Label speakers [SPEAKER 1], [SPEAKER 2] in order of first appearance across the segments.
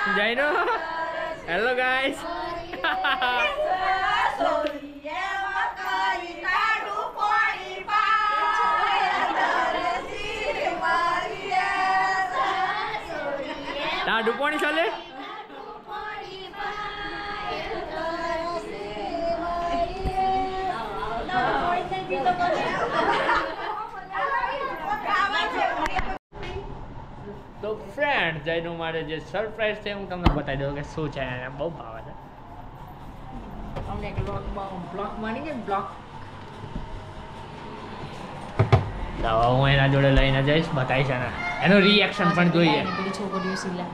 [SPEAKER 1] જયનો hello guys તાડુ પાણી ચાલે તો ફ્રેન્ડ જયનું મારે જે સરપ્રાઈઝ છે હું તમને બતાવી દઉં કે શું છે એને બહુ ભાવે છે અમને એક બ્લોક માની કે બ્લોક તો હું એના જોડે લઈને જઈશ બતાવીશ એને એનો રિએક્શન પણ જોઈએ છોકરીઓ સિલા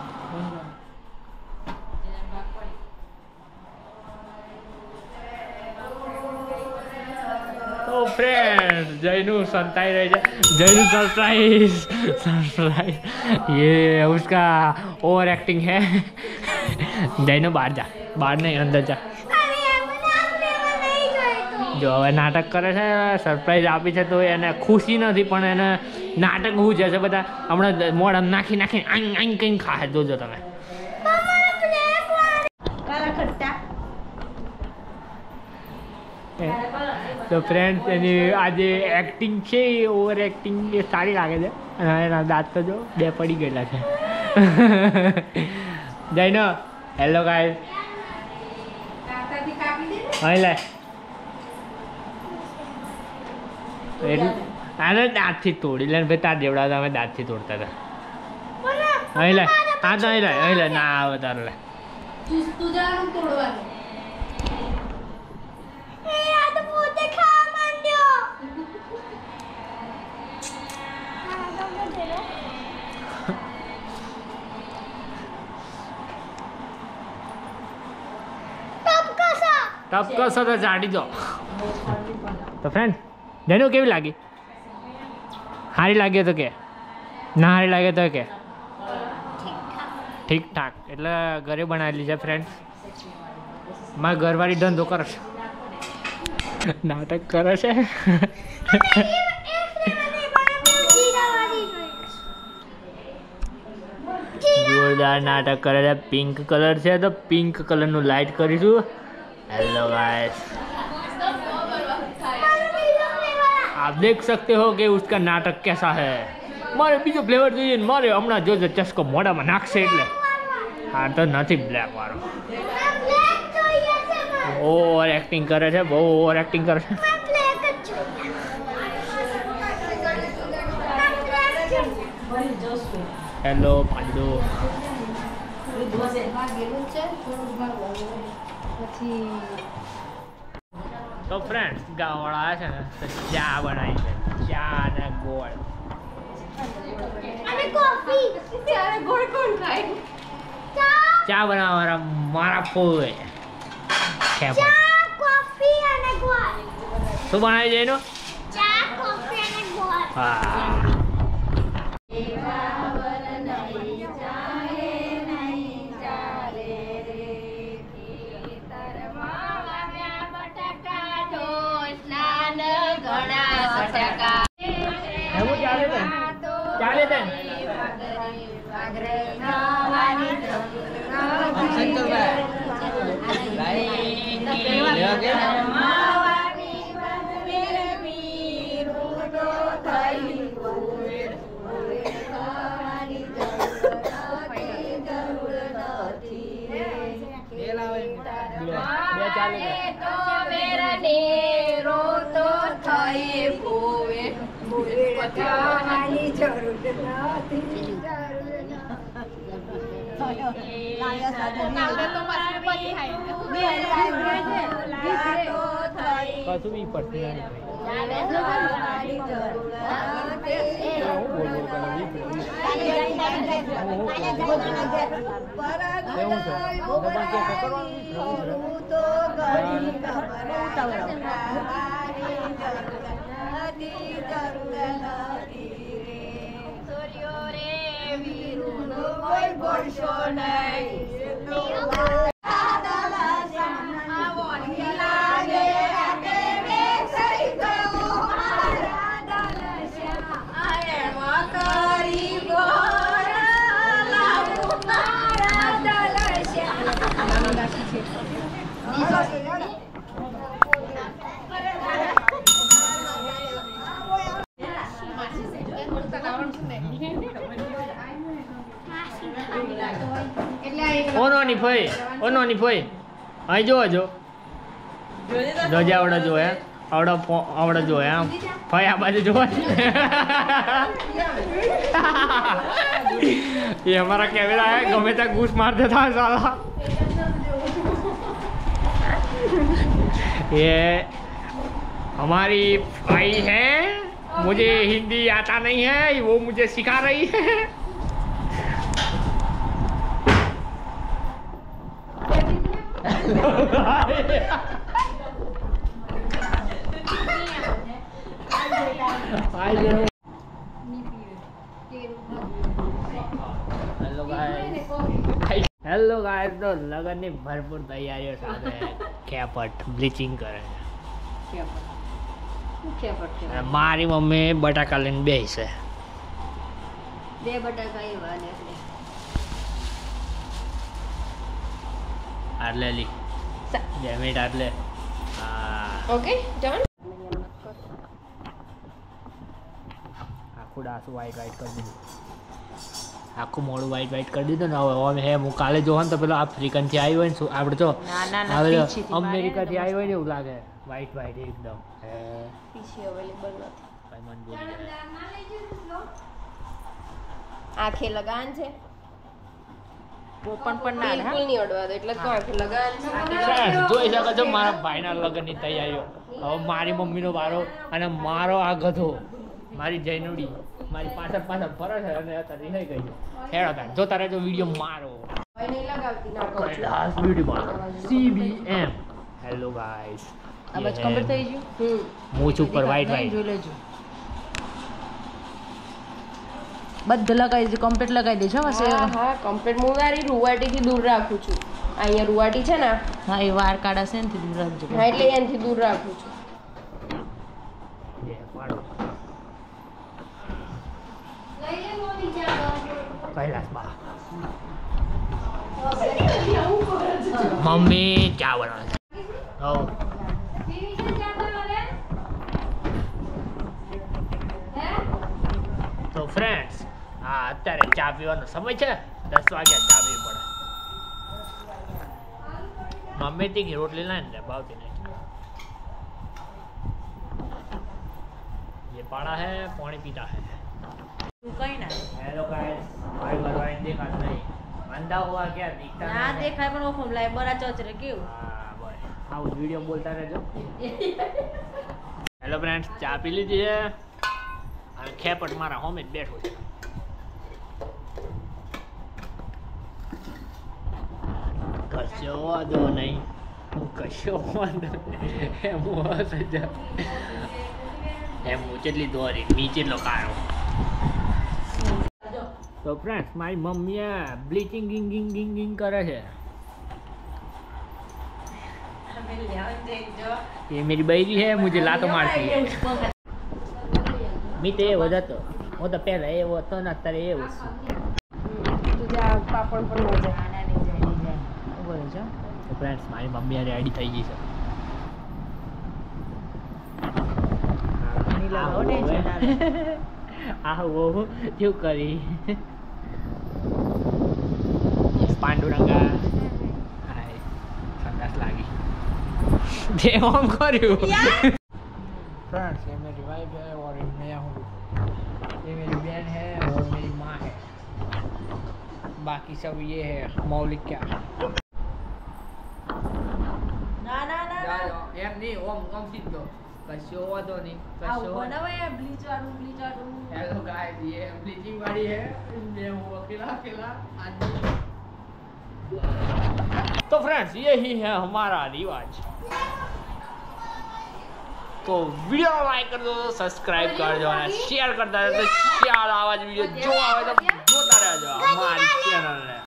[SPEAKER 1] तो फ्रेंड जैनू संताई रही है जैनू सरप्राइज ये उसका ओवर एक्टिंग है जैनू बाहर जा बाहर नहीं अंदर जा जो હવે નાટક કરે છે સરપ્રાઈઝ આપી છે તો એને ખુશી નથી પણ એને નાટક હું જશે બધા હમણાં મોઢામાં નાખી નાખીને આઈ આઈ કઈ ખાય જોજો તમે તો ફ્રેન્ડ એની આ જે એક્ટિંગ છે એ ઓવર એક્ટિંગ એ સારી લાગે છે અને એના દાંત તો જો બે પડી ગયેલા છે જયનો હેલો ગાઈસ અહીં લે આને દાંતથી તોડી લે ભાઈ તાર જેવડા અમે દાંતથી તોડતા હતા અહીં લે હા તો અહીં લે ના આવે તારે લે टप का सदा झाड़ी दो तो फ्रेंड जैनू केवी लागी हारी लागे तो के ना हारी लागे तो के ठीक ठाक એટલે ઘરે બનાવેલી છે ફ્રેન્ડ મારી ઘરવાળી ધંધો કરે છે નાટક કરે છે જોરદાર નાટક કરે છે પિંક કલર છે તો પિંક કલરનું લાઇટ કરીશું हेलो गाइस आप देख सकते हो कि उसका नाटक कैसा है मारे बीजो फ्लेवर જોઈએ મારે હમણાં જોજો ચસ્કો મોઢામાં નાખશે એટલે હા તો નથી બ્લેક વાળો ઓવર એક્ટિંગ કરે છે બહુ ઓવર એક્ટિંગ કરે છે હેલો પાંડુ तो फ्रेंड्स गाँववाળા છે ને તો ચા બનાવી છે ચા અને ગોળ અને કોફી ચા અને ગોળ કોણ ખાય ચા બનાવવાળા મારા ફોઈ ચા કોફી અને ગોળ શું બનાવી છે એનો ચા કોફી અને ગોળ હા કશું બી પડતી ઓનોની ફઈ અહીં જો જોજે આવડે જો હે આવડે જો હે આમ ફઈ આ બાજુ જો ये हमारा कैमरा है गमे तक घूस मार देता है साला ये हमारी भाई है मुझे हिंदी आता नहीं है वो मुझे सिखा रही है હેલો ગાઈસ તો લગનની ભરપૂર તૈયારીઓ સાથે કેપટ બ્લીચિંગ કરે છે મારી મમ્મી બટાકા લઈને બેસે
[SPEAKER 2] બે બટાકા એવા ને
[SPEAKER 1] આટલે લી 2 મિનિટ આટલે
[SPEAKER 2] ઓકે ડન
[SPEAKER 1] આખું ડાસું વાઈટ કરી દીધું આખું મોડું વાઈટ કરી દીધું ને હવે હે હું કાલે જોવા ને તો પેલો આફ્રિકનથી આવ્યો હોય ને આપણે તો અમેરિકાથી આવ્યો હોય ને એવું લાગે વાઈટ એકદમ
[SPEAKER 2] પીછી અવેલેબલ નથી
[SPEAKER 1] મન
[SPEAKER 2] આંખે લગાન છે
[SPEAKER 3] ઓપન પણ ના
[SPEAKER 2] બિલકુલ નહીં અડવા દો એટલે તો આંખે લગાન છે
[SPEAKER 1] જોઈ શકો છો મારા ભાઈના લગ્નની તૈયારીઓ હવે મારી મમ્મીનો વારો અને મારો આ ગધો મારી જૈનુડી મારી પાછળ ફરે છે અને અત્યારે થઈ ગઈ હેડો તાર જો તારે જો વિડીયો મારો
[SPEAKER 2] ભાઈ નહીં લગાવતી ના કહું
[SPEAKER 1] Kailash beauty parlour CBM hello guys
[SPEAKER 3] આ બસ કમ્પ્લીટ થઈ ગયું
[SPEAKER 1] મૂછ ઉપર વાઈટ
[SPEAKER 3] જોઈ લેજો બધું લગાવી દે કમ્પ્લીટ લગાવી દેજો બસ
[SPEAKER 2] હા કમ્પ્લીટ હું મારી રૂવાટીથી દૂર રાખું છું અહીંયા રૂવાટી છે ને
[SPEAKER 3] હા એ વાર કાઢા છે ને દૂર રાખજો
[SPEAKER 2] હા એટલે એનાથી દૂર રાખું છું
[SPEAKER 1] કૈલાસ બા મમ્મી ચા બનાવે તો ફ્રેન્ડ્સ હા અત્યારે ચા પીવાનો સમય છે 10 વાગ્યા ચા પીવી પડે મમ્મી તીખી રોટલી લાવીને ભાવતી નહીં ये पड़ा है पानी पीता है
[SPEAKER 3] કઈ ના
[SPEAKER 1] हेलो गाइस भाई भरवाई देखा नहीं अंधा हुआ क्या दिखता
[SPEAKER 3] ના દેખાય પણ ઓફમ લાય બરા ચોચરે કેવું
[SPEAKER 1] हाँ भाई हाँ उस वीडियो में बोलता रहे जो हेलो फ्रेंड्स चा पी लीजिए और खेपट मारा होम में बैठो છે કશો વાંધો નહીં કશો વાંધો એમ હશે જા એમ જેટલી દોરી નીચે લો કાઢો तो फ्रेंड्स मारी मम्मी ब्लीचिंग गिंग करे है ये मेरी बहरी है मुझे लातो मारती है मीते वो जातो वो तो पहले ये वो तो ना तेरे ये वो
[SPEAKER 2] तुझे पापड़ पर हो जाए
[SPEAKER 3] આના નહીં જાય બોલો છો
[SPEAKER 1] तो फ्रेंड्स मारी मम्मी रेडी થઈ ગઈ છે
[SPEAKER 3] નહીં લગાવો ટેન્શન ના લે
[SPEAKER 1] આ वो क्यों करी पांडुरंगा हाय संदास लागी देवम કર્યું फ्रेंड्स ये मेरी वाइफ है और मैं हूँ ये मेरी बहन है और मेरी माँ है बाकी सब ये है मौलिक क्या
[SPEAKER 3] ના ના ના
[SPEAKER 1] એમ નહીં ઓમ ઓમ સીધો કશો વાંધો નહીં
[SPEAKER 3] આ
[SPEAKER 1] કશો
[SPEAKER 3] બનાવે બ્લીચ વાળું
[SPEAKER 1] हेलो गाइस ये ब्लीचिंग वाली है मैं हूँ अकेला आदमी तो फ्रेंड्स यही है हमारा रिवाज तो वीडियो लाइक कर दो सब्सक्राइब कर दो और शेयर करता रहो तो शेयर आवाज वीडियो जो आवे तो जोता रहो हमारी चैनल ने